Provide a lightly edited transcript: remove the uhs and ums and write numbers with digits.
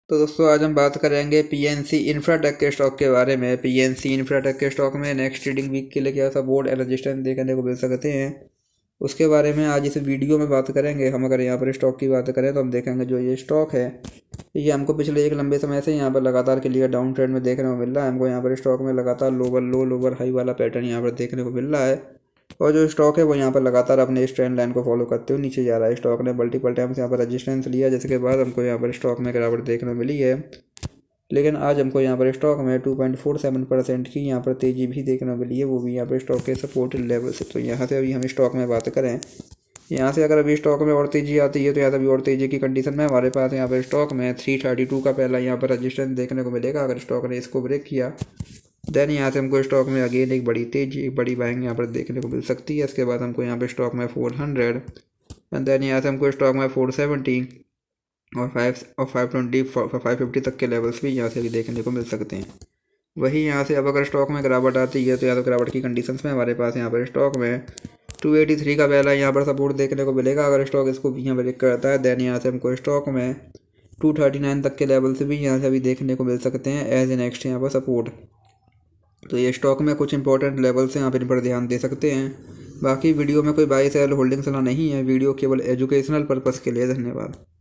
तो दोस्तों आज हम बात करेंगे पीएनसी इंफ्राटेक के स्टॉक के बारे में। पीएनसी इंफ्राटेक के स्टॉक में नेक्स्ट ट्रेडिंग वीक के लिए क्या सपोर्ट एंड रेजिस्टेंस देखने को मिल सकते हैं, उसके बारे में आज इस वीडियो में बात करेंगे। हम अगर यहाँ पर स्टॉक की बात करें तो हम देखेंगे जो ये स्टॉक है ये हमको पिछले एक लंबे समय से यहाँ पर लगातार के लिए डाउन ट्रेंड में देखने को मिल रहा है। हमको यहाँ पर स्टॉक में लगातार लोअर लो लोअर हाई वाला पैटर्न यहाँ पर देखने को मिल रहा है और जो स्टॉक है वो यहाँ पर लगातार अपने इस ट्रेंड लाइन को फॉलो करते हुए नीचे जा रहा है। स्टॉक ने मल्टीपल टाइम्स यहाँ पर रेजिस्टेंस लिया जिसके बाद हमको यहाँ पर स्टॉक में गिरावट देखने को मिली है, लेकिन आज हमको यहाँ पर स्टॉक में 2.47% की यहाँ पर तेज़ी भी देखने को मिली है, वो भी यहाँ पर स्टॉक के सपोर्टेड लेवल से। तो यहाँ से अभी हम स्टॉक में बात करें, यहाँ से अगर अभी स्टॉक में और तेज़ी आती है तो यहाँ से अभी और तेज़ी की कंडीशन में हमारे पास यहाँ पर स्टॉक में 332 का पहला यहाँ पर रजिस्टेंस देखने को मिलेगा। अगर स्टॉक ने इसको ब्रेक किया देन यहाँ से हमको स्टॉक में अगेन एक बड़ी तेज़ी एक बड़ी बाइंग यहाँ पर देखने को मिल सकती है। इसके बाद हमको यहाँ पर स्टॉक में 400 एंड देन यहाँ से हमको स्टॉक में 470 और 520 550 तक के लेवल्स भी यहाँ से भी देखने को मिल सकते हैं। वही यहाँ से अब अगर स्टॉक में गिरावट आती है तो या तो गिरावट की कंडीशंस में हमारे पास यहाँ पर स्टॉक में 283 का पहला यहाँ पर सपोर्ट देखने को मिलेगा। अगर स्टॉक इसको भी यहाँ ब्रेक करता है देन यहाँ से हमको स्टॉक में 239 तक के लेवल से भी यहाँ से अभी देखने को मिल सकते हैं एज ए नेक्स्ट यहाँ पर सपोर्ट। तो ये स्टॉक में कुछ इंपॉर्टेंट लेवल्स हैं, आप इन पर ध्यान दे सकते हैं। बाकी वीडियो में कोई बाई सेल होल्डिंग सलाह नहीं है, वीडियो केवल एजुकेशनल पर्पज़ के लिए। धन्यवाद।